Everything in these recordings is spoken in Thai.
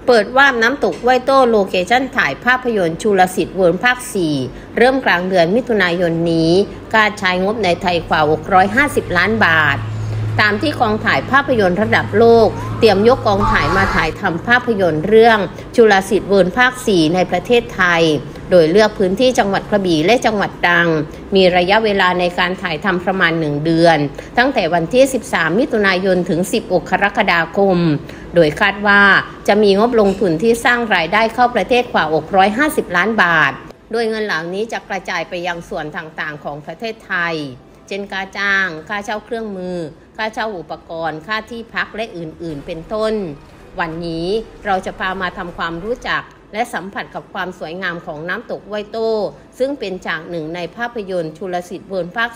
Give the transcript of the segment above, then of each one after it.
เปิดวาบน้ำตกไวโต้โลเคชั่นถ่ายภาพยนตร์ชูลสิทธิ์เวิร์ภาค 4 เริ่มกลางเดือนมิถุนายนนี้การใช้งบในไทยกว่า650 ล้านบาทตามที่กองถ่ายภาพยนตร์ระดับโลกเตรียมยกกองถ่ายมาถ่ายทำภาพยนตร์เรื่องชูลสิทธิ์เวิร์ภาค 4 ในประเทศไทยโดยเลือกพื้นที่จังหวัดกระบี่และจังหวัดตรังมีระยะเวลาในการถ่ายทำประมาณ1 เดือนตั้งแต่วันที่13 มิถุนายนถึง16 กรกฎาคมโดยคาดว่าจะมีงบลงทุนที่สร้างรายได้เข้าประเทศกว่า650 ล้านบาทโดยเงินเหล่านี้จะกระจายไปยังส่วนต่างๆของประเทศไทยเช่นค่าจ้างค่าเช่าเครื่องมือค่าเช่าอุปกรณ์ค่าที่พักและอื่นๆเป็นต้นวันนี้เราจะพามาทำความรู้จักและสัมผัสกับความสวยงามของน้ำตกไวโต้ซึ่งเป็นฉากหนึ่งในภาพยนตร์ชูลสิทธิ์เวิร์ภาค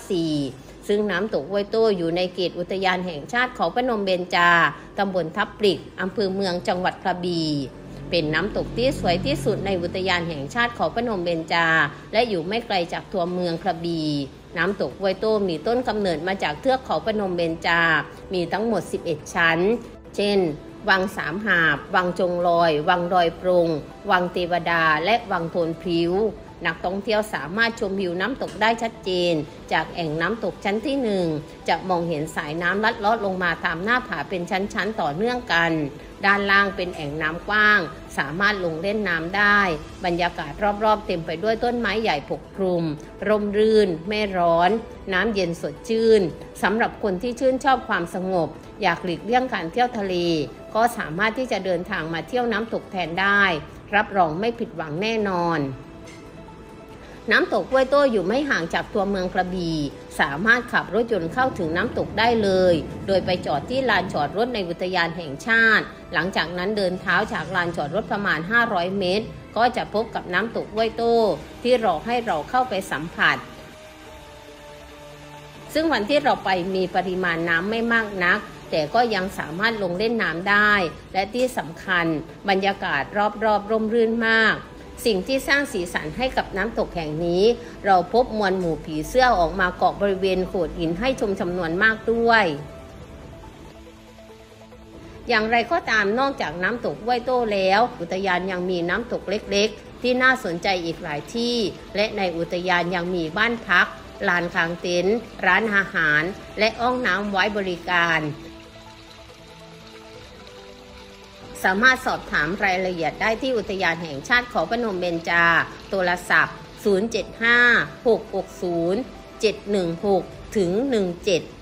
4 ซึ่งน้ำตกไวโต้อยู่ในเขตอุทยานแห่งชาติเขาพนมเบญจาตำบลทับปลิกอำเภอเมืองจังหวัดกระบี่เป็นน้ำตกที่สวยที่สุดในอุทยานแห่งชาติเขาพนมเบญจาและอยู่ไม่ไกลจากตัวเมืองกระบี่น้ำตกไวโต้มีต้นกำเนิดมาจากเทือกเขาพนมเบญจามีทั้งหมด11 ชั้นเช่นวังสามหาบวังจงลอยวังดอยปรงวังเทวดาและวังโทนพลิ้วนักท่องเที่ยวสามารถชมวิวน้ำตกได้ชัดเจนจากแอ่งน้ำตกชั้นที่1จะมองเห็นสายน้ำลัดเลาะลงมาตามหน้าผาเป็นชั้นๆต่อเนื่องกันด้านล่างเป็นแอ่งน้ำกว้างสามารถลงเล่นน้ำได้บรรยากาศรอบๆเต็มไปด้วยต้นไม้ใหญ่ปกคลุมร่มรื่นไม่ร้อนน้ำเย็นสดชื่นสำหรับคนที่ชื่นชอบความสงบอยากหลีกเลี่ยงการเที่ยวทะเลก็สามารถที่จะเดินทางมาเที่ยวน้ำตกแทนได้รับรองไม่ผิดหวังแน่นอนน้ำตกไวโต้อยู่ไม่ห่างจากตัวเมืองกระบี่สามารถขับรถยนต์เข้าถึงน้ำตกได้เลยโดยไปจอดที่ลานจอดรถในอุทยานแห่งชาติหลังจากนั้นเดินเท้าจากลานจอดรถประมาณ500 เมตรก็จะพบกับน้ำตกไวโต้ที่รอให้เราเข้าไปสัมผัสซึ่งวันที่เราไปมีปริมาณน้ำไม่มากนักแต่ก็ยังสามารถลงเล่นน้ำได้และที่สำคัญบรรยากาศรอบๆร่มรื่นมากสิ่งที่สร้างสีสันให้กับน้ำตกแห่งนี้เราพบมวลหมู่ผีเสื้อออกมาเกาะบริเวณโขดหินให้ชมจำนวนมากด้วยอย่างไรก็ตามนอกจากน้ำตกไวโต้แล้วอุทยานยังมีน้ำตกเล็กๆที่น่าสนใจอีกหลายที่และในอุทยานยังมีบ้านพักลานกางเต็นท์ร้านอาหารและห้องน้ำไว้บริการสามารถสอบถามรายละเอียดได้ที่อุทยานแห่งชาติเขาพนมเบญจาโทรศัพท์075 660 716 ถึง 17